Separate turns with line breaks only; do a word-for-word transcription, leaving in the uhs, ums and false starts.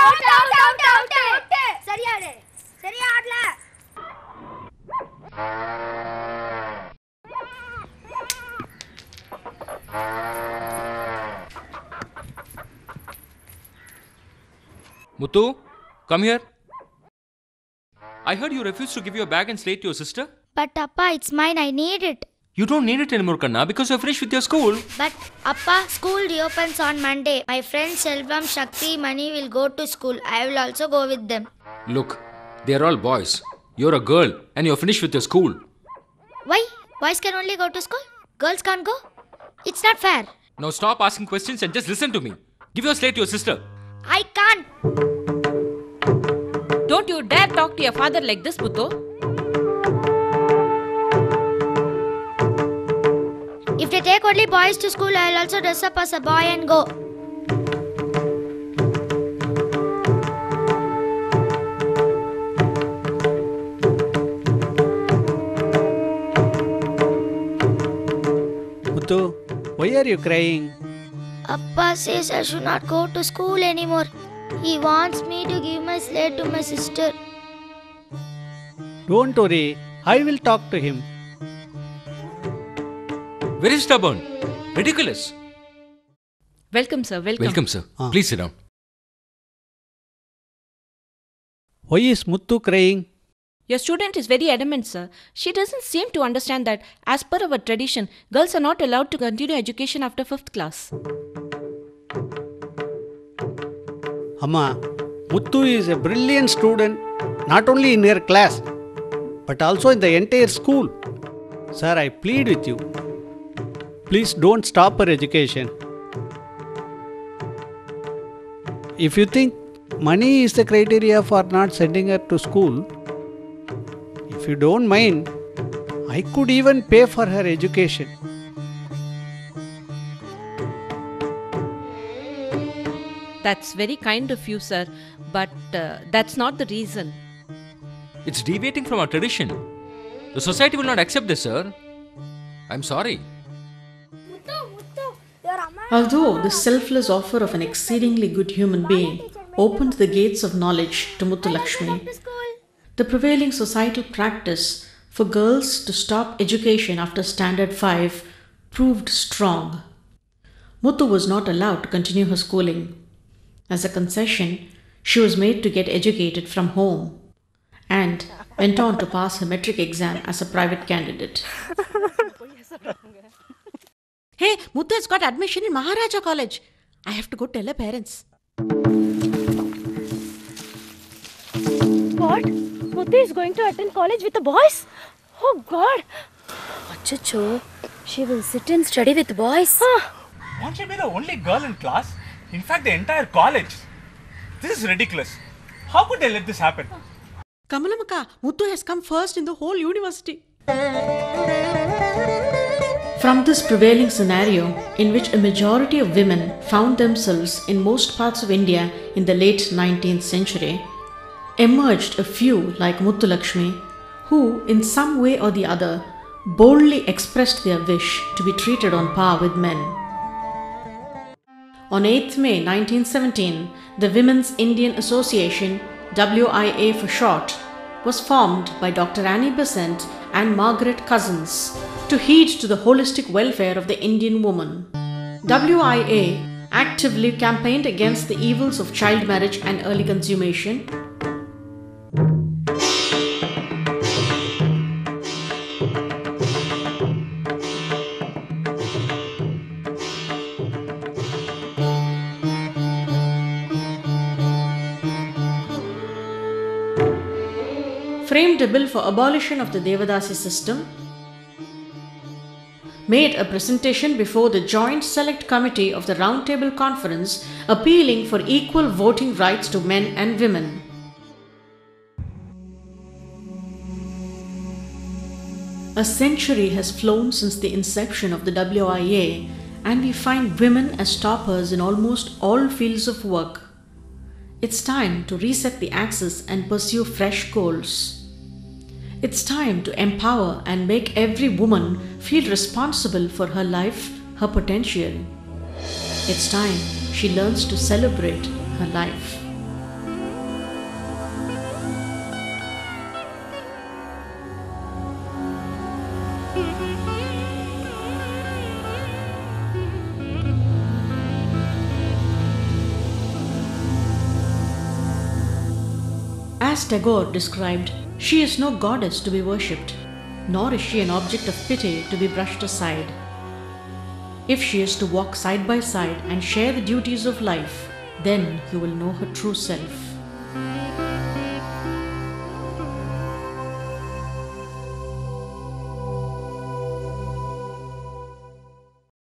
out out out out out சரியா ஆடு சரியா ஆடல
Muthu, come here. I heard you refused to give your bag and slate to your sister.
But Appa, it's mine. I need it.
You don't need it anymore, Kanna, because you're finished with your school.
But Appa, school reopens on Monday. My friends Selvam, Shakti, Mani will go to school. I will also go with them.
Look, they are all boys. You're a girl and you're finished with your school.
Why? Boys can only go to school? Girls can't go? It's not fair.
Now stop asking questions and just listen to me. Give your slate to your sister.
I can't.
Don't you dare talk to your father like this, Muthu.
If they take only boys to school, I'll also dress up as a boy and go.
Muthu, why are you crying?
Appa says I should not go to school anymore. He wants me to give my slate to my sister.
Don't worry, I will talk to him.
Very stubborn. Ridiculous.
Welcome, sir. Welcome.
Welcome, sir.
Ah.
Please sit down.
Why is Muthu crying?
Your student is very adamant, sir. She doesn't seem to understand that, as per our tradition, girls are not allowed to continue education after fifth class.
Amma, Muthu is a brilliant student, not only in her class, but also in the entire school. Sir, I plead with you. Please don't stop her education. If you think money is the criteria for not sending her to school, if you don't mind, I could even pay for her education.
That's very kind of you, sir. But uh, that's not the reason.
It's deviating from our tradition. The society will not accept this, sir. I'm sorry.
Although the selfless offer of an exceedingly good human being opened the gates of knowledge to Muthu Lakshmi, the prevailing societal practice for girls to stop education after Standard five proved strong. Muthu was not allowed to continue her schooling. As a concession, she was made to get educated from home and went on to pass her metric exam as a private candidate. Hey, Muthu has got admission in Maharaja College. I have to go tell her parents.
What? Muthu is going to attend college with the boys? Oh God! Achacho, she will sit and study with boys. Huh.
Won't she be the only girl in class? In fact, the entire college. This is ridiculous. How could they let this happen?
Kamalamaka, Muthu has come first in the whole university. From this prevailing scenario, in which a majority of women found themselves in most parts of India in the late nineteenth century, emerged a few like Muthu Lakshmi, who, in some way or the other, boldly expressed their wish to be treated on par with men. On eighth May nineteen seventeen, the Women's Indian Association, W I A for short, was formed by Doctor Annie Besant and Margaret Cousins to heed to the holistic welfare of the Indian woman. W I A actively campaigned against the evils of child marriage and early consummation, framed a bill for abolition of the Devadasi system, made a presentation before the Joint Select Committee of the Round Table Conference appealing for equal voting rights to men and women. A century has flown since the inception of the W I A, and we find women as toppers in almost all fields of work. It's time to reset the axis and pursue fresh goals. It's time to empower and make every woman feel responsible for her life, her potential. It's time she learns to celebrate her life. As Tagore described, she is no goddess to be worshipped, nor is she an object of pity to be brushed aside. If she is to walk side by side and share the duties of life, then you will know her true self.